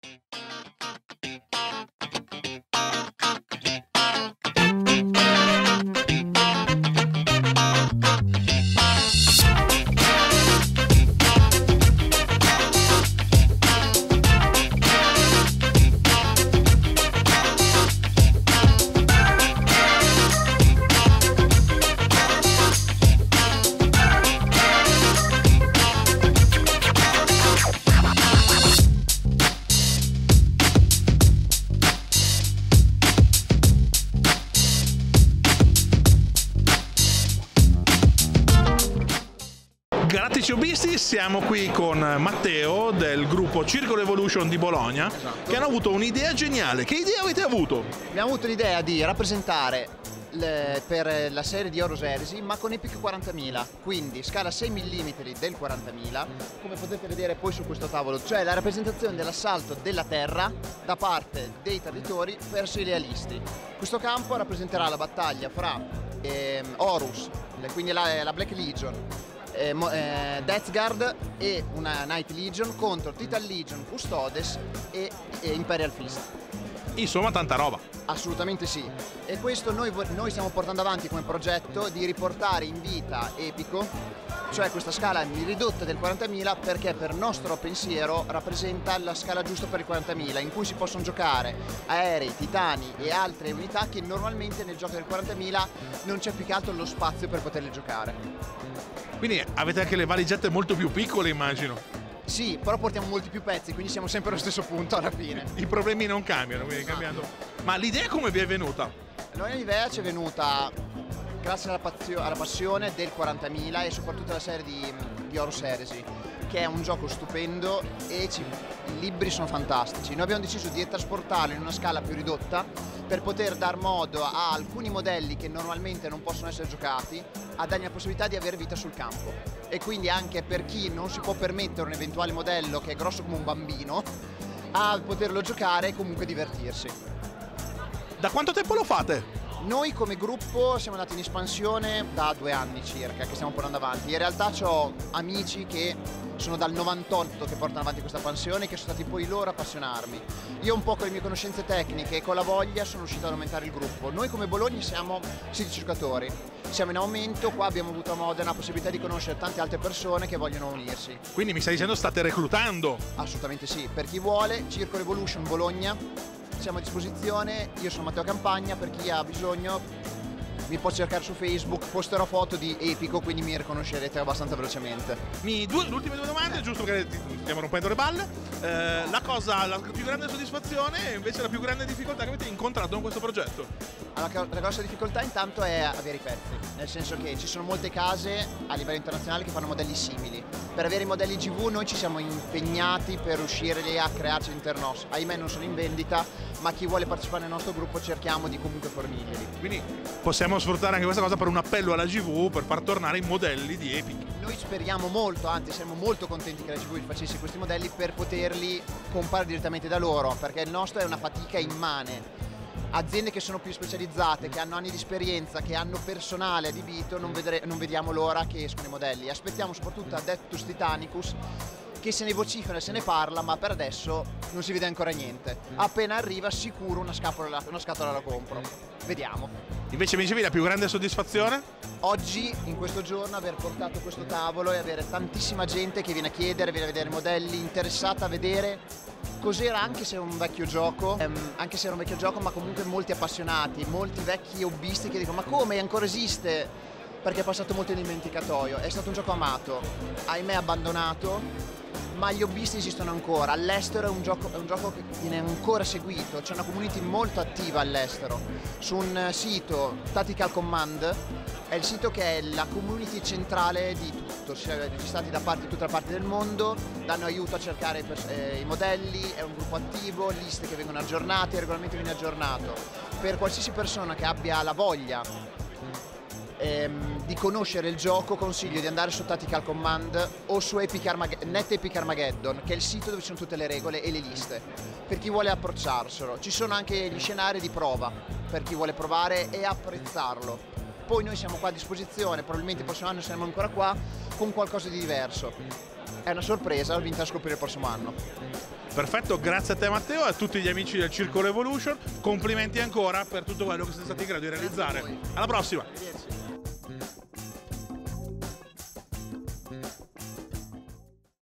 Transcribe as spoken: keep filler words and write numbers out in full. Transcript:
Galattici Hobbisti, siamo qui con Matteo del gruppo Circolo Evolution di Bologna, esatto, che hanno avuto un'idea geniale. Che idea avete avuto? Abbiamo avuto l'idea di rappresentare le, per la serie di Horus Heresy, ma con Epic quarantamila, quindi scala sei millimetri del quarantamila, come potete vedere poi su questo tavolo, cioè la rappresentazione dell'assalto della Terra da parte dei traditori verso i lealisti. Questo campo rappresenterà la battaglia fra eh, Horus, quindi la, la Black Legion, Eh, eh, Death Guard e una Night Legion contro Titan Legion, Custodes e, e Imperial Fist. Insomma, tanta roba. Assolutamente sì. E questo noi, noi stiamo portando avanti come progetto di riportare in vita Epico, cioè questa scala ridotta del quarantamila, perché per nostro pensiero rappresenta la scala giusta per il quarantamila, in cui si possono giocare aerei, titani e altre unità che normalmente nel gioco del quarantamila non c'è più che altro lo spazio per poterle giocare. Quindi avete anche le valigette molto più piccole, immagino. Sì, però portiamo molti più pezzi, quindi siamo sempre allo stesso punto alla fine. I problemi non cambiano, quindi Esatto. cambiando. Ma l'idea come vi è venuta? Noi l'idea ci è venuta grazie alla, alla passione del quarantamila e soprattutto alla serie di, di Horus Heresy, che è un gioco stupendo e ci, i libri sono fantastici. Noi abbiamo deciso di trasportarlo in una scala più ridotta per poter dar modo a alcuni modelli che normalmente non possono essere giocati a dargli la possibilità di avere vita sul campo, e quindi anche per chi non si può permettere un eventuale modello che è grosso come un bambino a poterlo giocare e comunque divertirsi. Da quanto tempo lo fate? Noi come gruppo siamo andati in espansione da due anni circa, che stiamo portando avanti. In realtà ho amici che sono dal novantotto che portano avanti questa passione, che sono stati poi loro a appassionarmi. Io un po' con le mie conoscenze tecniche e con la voglia sono riuscito ad aumentare il gruppo. Noi come Bologna siamo sedici giocatori, siamo in aumento, qua abbiamo avuto a Modena la possibilità di conoscere tante altre persone che vogliono unirsi. Quindi mi stai dicendo state reclutando? Assolutamente sì, per chi vuole, Circolo Evolution Bologna, siamo a disposizione. Io sono Matteo Campagna, per chi ha bisogno mi può cercare su Facebook, posterò foto di Epico, quindi mi riconoscerete abbastanza velocemente. Mi, due, le ultime due domande, giusto che ti stiamo rompendo le balle. Eh, la cosa, la più grande soddisfazione e invece la più grande difficoltà che avete incontrato con questo progetto? Allora, la grossa difficoltà intanto è avere i pezzi, nel senso che ci sono molte case a livello internazionale che fanno modelli simili. Per avere i modelli G V noi ci siamo impegnati per riuscire a crearci all'interno nostro. Ahimè non sono in vendita, ma chi vuole partecipare nel nostro gruppo cerchiamo di comunque fornirli. Quindi possiamo sfruttare anche questa cosa per un appello alla G V per far tornare i modelli di Epic. Noi speriamo molto, anzi siamo molto contenti che la G V facesse questi modelli per poterli comprare direttamente da loro, perché il nostro è una fatica immane. Aziende che sono più specializzate, che hanno anni di esperienza, che hanno personale adibito, non, vedre, non vediamo l'ora che escono i modelli. Aspettiamo soprattutto Adeptus Titanicus, che se ne vocifera e se ne parla, ma per adesso non si vede ancora niente. Appena arriva sicuro una, scapola, una scatola la compro. Vediamo. Invece mi dicevi la più grande soddisfazione? Oggi, in questo giorno, aver portato questo tavolo e avere tantissima gente che viene a chiedere, viene a vedere i modelli, interessata a vedere cos'era, anche se è un vecchio gioco, ehm, anche se era un vecchio gioco, ma comunque molti appassionati, molti vecchi hobbisti che dicono ma come ancora esiste? Perché è passato molto in dimenticatoio. È stato un gioco amato, ahimè abbandonato, ma gli hobbisti esistono ancora. All'estero è un gioco, è un gioco che viene ancora seguito, c'è una community molto attiva all'estero. Su un sito, Tactical Command, è il sito che è la community centrale di tutto, siamo registrati da parte, tutta la parte del mondo, danno aiuto a cercare eh, i modelli, è un gruppo attivo, liste che vengono aggiornate, il regolamento viene aggiornato. Per qualsiasi persona che abbia la voglia ehm, di conoscere il gioco, consiglio di andare su Tactical Command o su Epic Net Epic Armageddon, che è il sito dove ci sono tutte le regole e le liste, per chi vuole approcciarselo. Ci sono anche gli scenari di prova, per chi vuole provare e apprezzarlo. Poi noi siamo qua a disposizione, probabilmente il prossimo anno saremo ancora qua con qualcosa di diverso. è una sorpresa, vinta a scoprire il prossimo anno. Perfetto, grazie a te Matteo e a tutti gli amici del Circolo Evolution, complimenti ancora per tutto quello che siete stati in grado di realizzare. Alla prossima! Arrivederci.